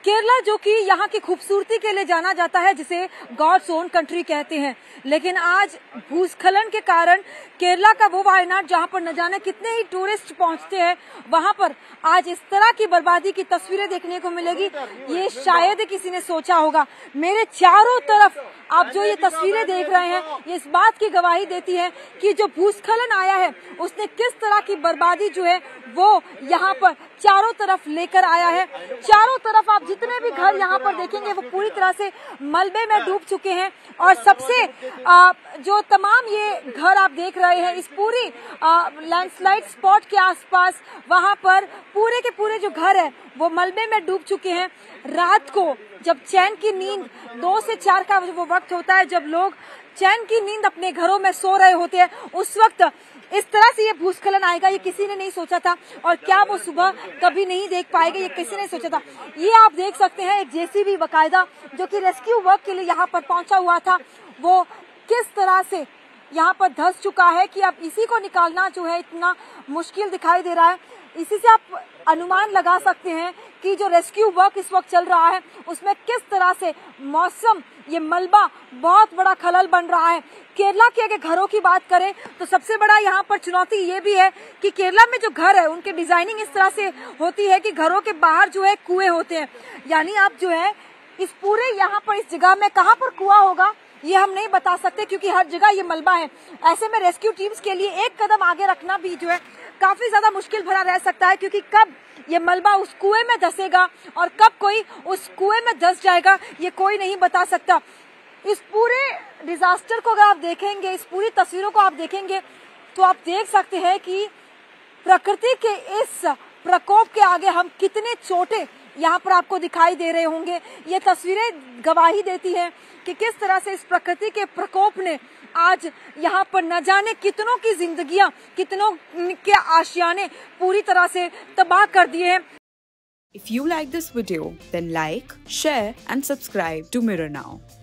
केरला जो कि यहाँ की खूबसूरती के लिए जाना जाता है, जिसे गॉड्स ओन कंट्री कहते हैं, लेकिन आज भूस्खलन के कारण केरला का वो वायनाड जहाँ पर न जाने कितने ही टूरिस्ट पहुँचते हैं, वहाँ पर आज इस तरह की बर्बादी की तस्वीरें देखने को मिलेगी, ये शायद किसी ने सोचा होगा। मेरे चारों तरफ आप जो ये तस्वीरें देख रहे हैं, ये इस बात की गवाही देती है कि जो भूस्खलन आया है उसने किस तरह की बर्बादी जो है वो यहाँ पर चारों तरफ लेकर आया है। चारों तरफ आप जितने भी घर यहाँ पर देखेंगे वो पूरी तरह से मलबे में डूब चुके हैं, और सबसे जो तमाम ये घर आप देख रहे हैं इस पूरी लैंडस्लाइड स्पॉट के आसपास, वहाँ पर पूरे के पूरे जो घर है वो मलबे में डूब चुके हैं। रात को जब चैन की नींद 2 से 4 का वो वक्त होता है, जब लोग चैन की नींद अपने घरों में सो रहे होते हैं, उस वक्त इस तरह से ये भूस्खलन आएगा ये किसी ने नहीं सोचा था, और क्या वो सुबह कभी नहीं देख पाएंगे ये किसी ने सोचा था। ये आप देख सकते हैं एक जेसीबी बकायदा जो कि रेस्क्यू वर्क के लिए यहाँ पर पहुंचा हुआ था, वो किस तरह से यहाँ पर धंस चुका है कि अब इसी को निकालना जो है इतना मुश्किल दिखाई दे रहा है। इसी से आप अनुमान लगा सकते हैं कि जो रेस्क्यू वर्क इस वक्त चल रहा है उसमें किस तरह से मौसम, ये मलबा बहुत बड़ा खलल बन रहा है। केरला के अगर घरों की बात करें तो सबसे बड़ा यहाँ पर चुनौती ये भी है कि केरला में जो घर है उनके डिजाइनिंग इस तरह से होती है कि घरों के बाहर जो है कुएं होते हैं, यानी आप जो है इस पूरे यहाँ पर इस जगह में कहाँ पर कुआं होगा ये हम नहीं बता सकते, क्योंकि हर जगह ये मलबा है। ऐसे में रेस्क्यू टीम्स के लिए एक कदम आगे रखना भी जो है काफी ज्यादा मुश्किल भरा रह सकता है, क्योंकि कब ये मलबा उस कुएं में धंसेगा और कब कोई उस कुएं में धंस जाएगा ये कोई नहीं बता सकता। इस पूरे डिजास्टर को अगर आप देखेंगे, इस पूरी तस्वीरों को आप देखेंगे तो आप देख सकते हैं कि प्रकृति के इस प्रकोप के आगे हम कितने छोटे यहाँ पर आपको दिखाई दे रहे होंगे। ये तस्वीरें गवाही देती हैं कि किस तरह से इस प्रकृति के प्रकोप ने आज यहाँ पर न जाने कितनों की जिंदगियां, कितनों के आशियाने पूरी तरह से तबाह कर दिए हैं। If you like this video, then like, share and subscribe to Mirror Now.